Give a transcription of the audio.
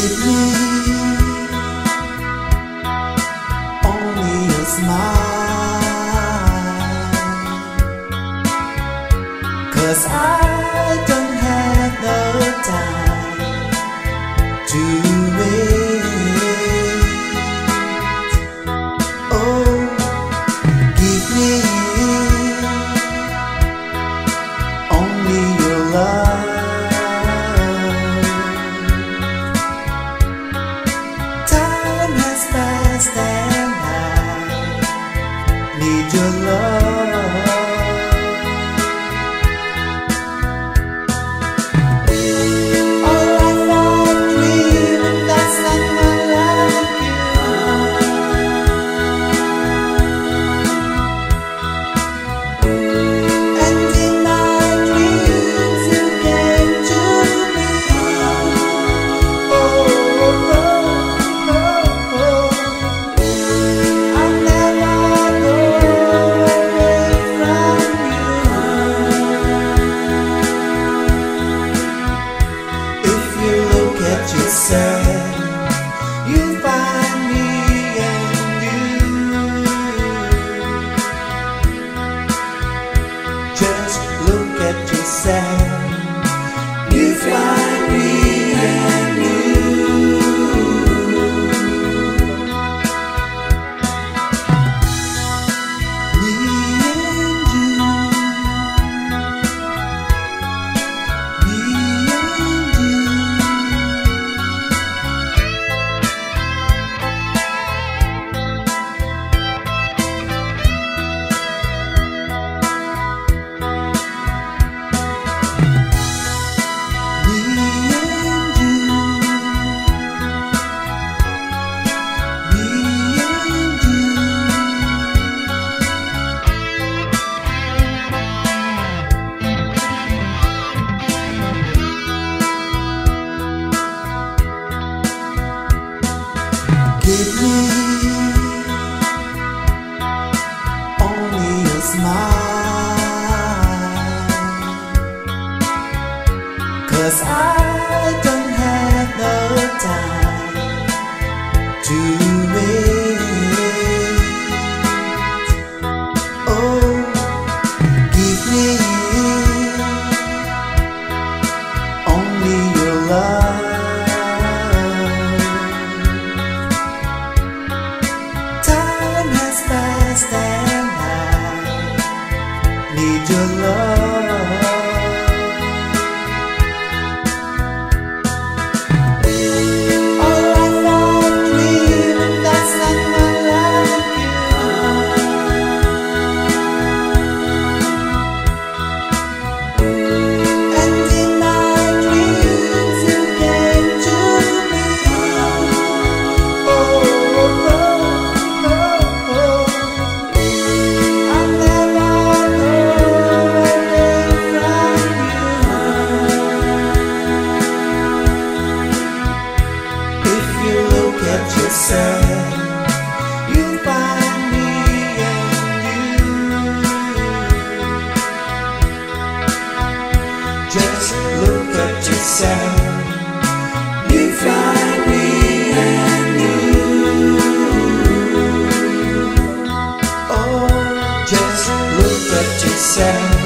Give me only a smile, 'cause I don't have no time to wait. Oh, give me only your love. Time has passed and I need your love. All life I dream, that's not my like you. And in my dreams you came to me. Oh, oh, oh, oh. I'll never go away from you. If you look at yourself, you find me and you. Just look at yourself, you find me and you. Me and you. Me and you. Give me only a smile, 'cause I don't have no time to wait. Oh, give me only your love. Time has passed and I need your love. All life I dream, that's not my like you. And in my dreams you came to me. Oh, oh, oh, oh. I'll never go away from you. If you look at yourself, you find me and you. Just look at yourself, you find me and you. Oh, just look at yourself.